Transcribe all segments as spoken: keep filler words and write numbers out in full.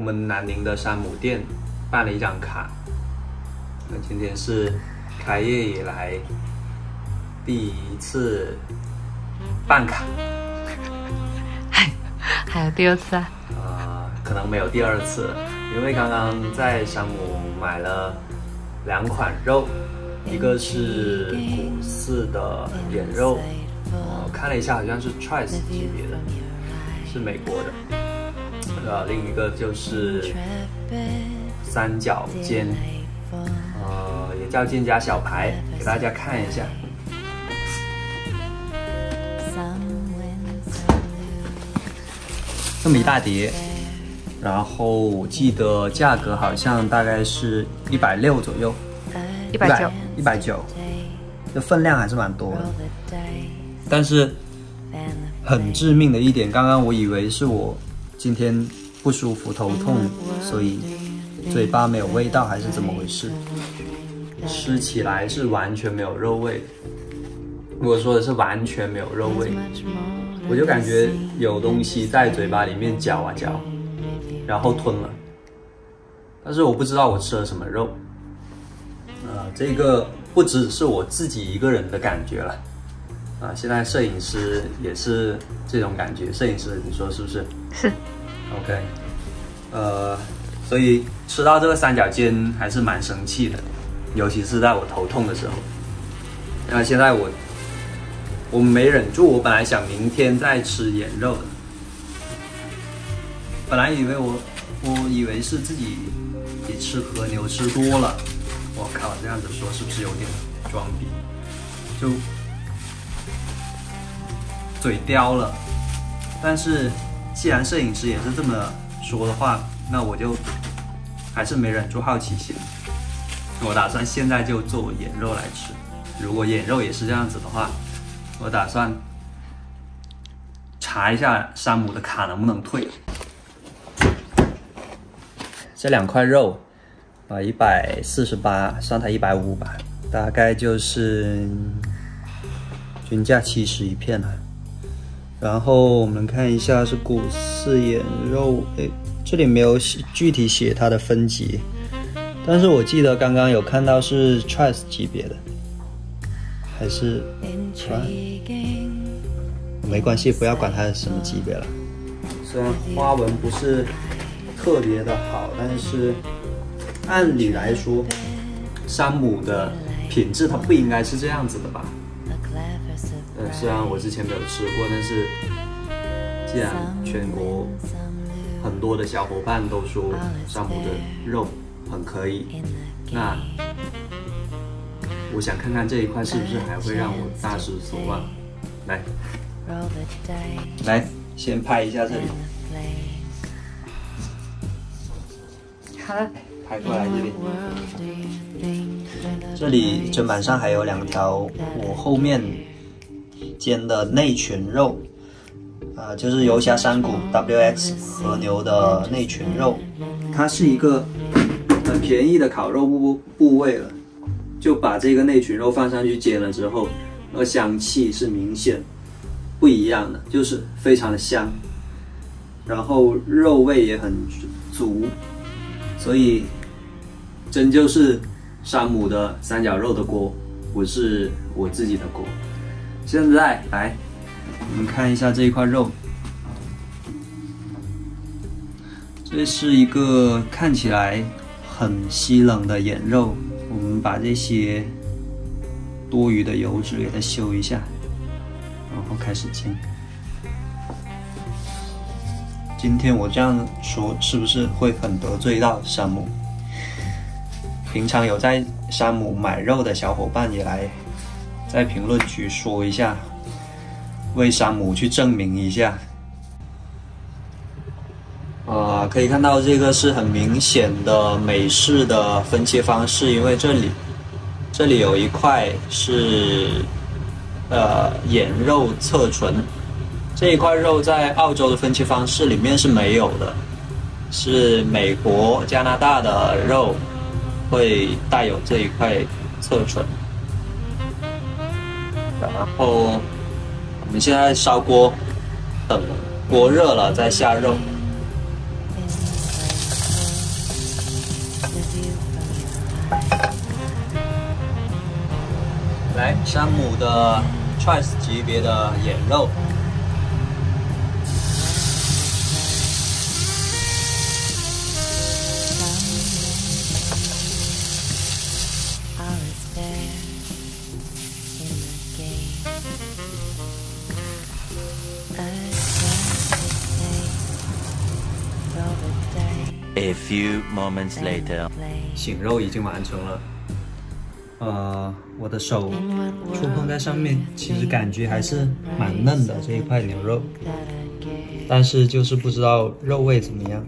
我们南宁的山姆店办了一张卡。那今天是开业以来第一次办卡， 还还有第二次啊？ 呃，可能没有第二次了，因为刚刚在山姆买了两款肉，一个是古寺的眼肉，我、呃、看了一下，好像是 Choice 级别的，是美国的。呃，另一个就是三角煎，呃，也叫煎家小排，给大家看一下。这么一大碟，然后我记得价格好像大概是一百六左右， 一百九， 一百九，这分量还是蛮多的。但是很致命的一点，刚刚我以为是我今天不舒服头痛，所以嘴巴没有味道，还是怎么回事？吃起来是完全没有肉味。我说的是完全没有肉味，我就感觉有东西在嘴巴里面嚼啊嚼，然后吞了。但是我不知道我吃了什么肉。呃，这个不只是我自己一个人的感觉了。啊、呃，现在摄影师也是这种感觉。摄影师，你说是不是？ 是。 OK。呃，所以吃到这个三角煎还是蛮生气的，尤其是在我头痛的时候。那现在我。我没忍住，我本来想明天再吃眼肉的。本来以为我，我以为是自己也吃和牛吃多了。我靠，这样子说是不是有点装逼？就嘴刁了。但是既然摄影师也是这么说的话，那我就还是没忍住好奇心。我打算现在就做眼肉来吃。如果眼肉也是这样子的话，我打算查一下山姆的卡能不能退。这两块肉啊，一百四十八，算它一百五吧，大概就是均价七十一片了。然后我们看一下是古寺眼肉，诶，这里没有具体写它的分级，但是我记得刚刚有看到是 Choice 级别的。还是没关系，不要管它是什么级别了。虽然花纹不是特别的好，但是按理来说，山姆的品质它不应该是这样子的吧？呃，虽然我之前没有吃过，但是既然全国很多的小伙伴都说山姆的肉很可以，那我想看看这一块是不是还会让我大失所望。来，来，先拍一下这里。 好了， 拍过来这里。这里砧板上还有两条我后面煎的内裙肉，啊、呃，就是游侠山谷 W X 和牛的内裙肉，它是一个很便宜的烤肉部部位了。就把这个内裙肉放上去煎了之后，那个香气是明显不一样的，就是非常的香，然后肉味也很足，所以真就是山姆的三角肉的锅，不是我自己的锅。现在来，我们看一下这一块肉，这是一个看起来很稀冷的眼肉。我们把这些多余的油脂给它修一下，然后开始煎。今天我这样说是不是会很得罪到山姆？平常有在山姆买肉的小伙伴也来在评论区说一下，为山姆去证明一下。啊、呃，可以看到这个是很明显的美式的分切方式，因为这里这里有一块是呃眼肉侧唇，这一块肉在澳洲的分切方式里面是没有的，是美国、加拿大的肉会带有这一块侧唇。然后我们现在烧锅，等锅热了再下肉。 山姆的 Choice 级别的眼肉。 A few moments later， 醒肉已经完成了。呃，我的手触碰在上面，其实感觉还是蛮嫩的这一块牛肉，但是就是不知道肉味怎么样。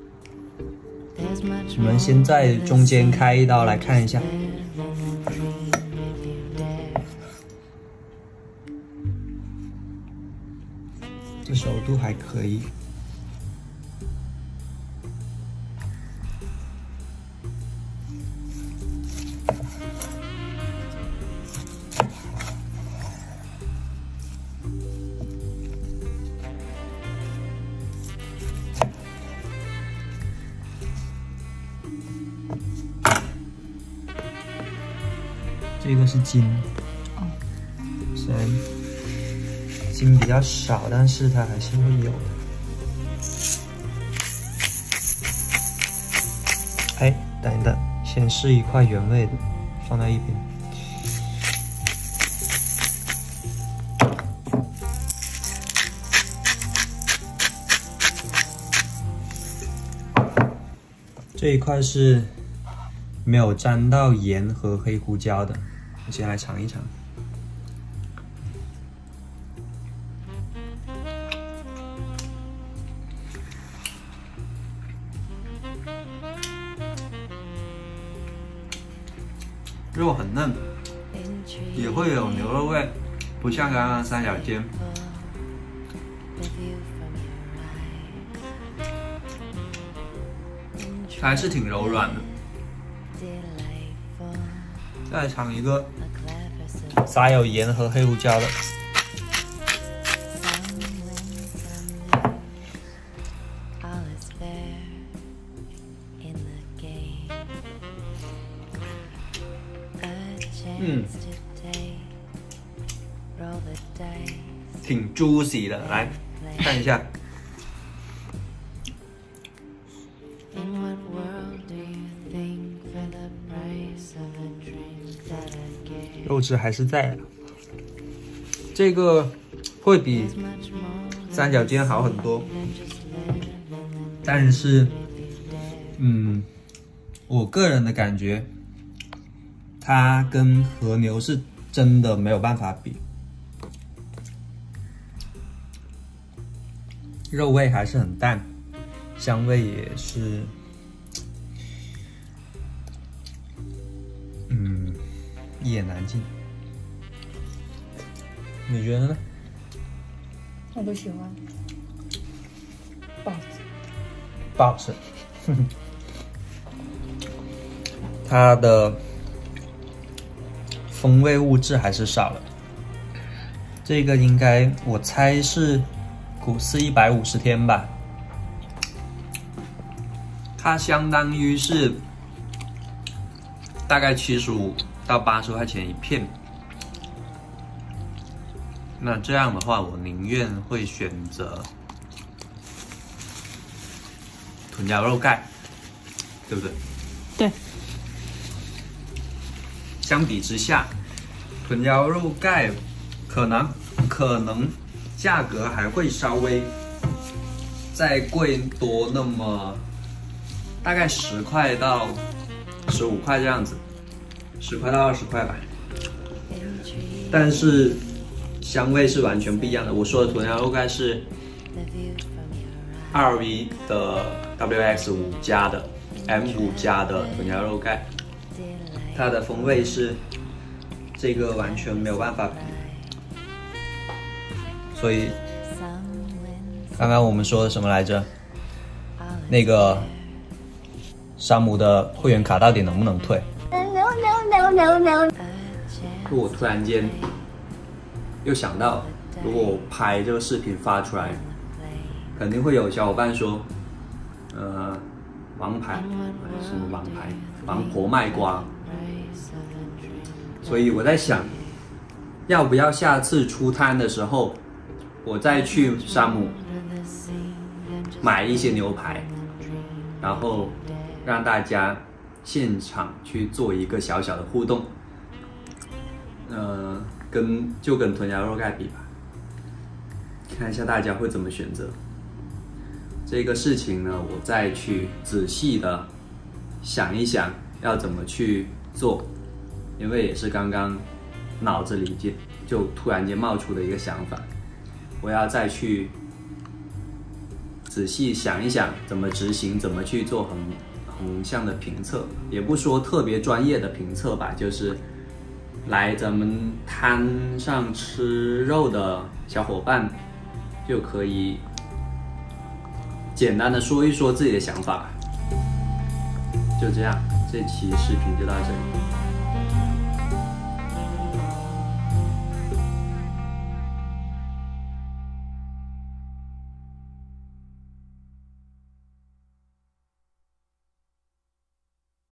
我们先在中间开一刀来看一下。这熟度还可以。这个是筋，哦，虽然筋比较少，但是它还是会有的。哎，等一等，先试一块原味的，放在一边。这一块是没有沾到盐和黑胡椒的。我先来尝一尝，肉很嫩，也会有牛肉味，不像刚刚三角尖，还是挺柔软的。再来尝一个撒有盐和黑胡椒的，嗯，挺 juicy 的，来看一下。肉质还是在的，这个会比三角尖好很多，但是，嗯，我个人的感觉，它跟和牛是真的没有办法比，肉味还是很淡，香味也是，嗯。一言难尽，你觉得呢？ 我不喜欢。不好吃。 不好吃。它的风味物质还是少了。这个应该我猜是古饲一百五十天吧。它相当于是大概七十五到八十块钱一片，那这样的话，我宁愿会选择豚腰肉盖，对不对？ 对。 相比之下，豚腰肉盖可能可能价格还会稍微再贵多那么大概十块到十五块这样子。十块到二十块吧，但是香味是完全不一样的。我说的豚腰肉盖是 R V 的 W X 五 加的 M 五 加的豚腰肉盖，它的风味是这个完全没有办法比。所以刚刚我们说的什么来着？那个山姆的会员卡到底能不能退？我突然间又想到，如果我拍这个视频发出来，肯定会有小伙伴说，呃，王牌什么王牌，王婆卖瓜。所以我在想， 要不要下次出摊的时候，我再去山姆买一些牛排，然后让大家现场去做一个小小的互动，呃，跟就跟豚羊肉盖比吧，看一下大家会怎么选择。这个事情呢，我再去仔细的想一想要怎么去做，因为也是刚刚脑子里就就突然间冒出的一个想法，我要再去仔细想一想怎么执行，怎么去做横横向的评测，也不说特别专业的评测吧，就是来咱们摊上吃肉的小伙伴就可以简单的说一说自己的想法吧。就这样，这期视频就到这里。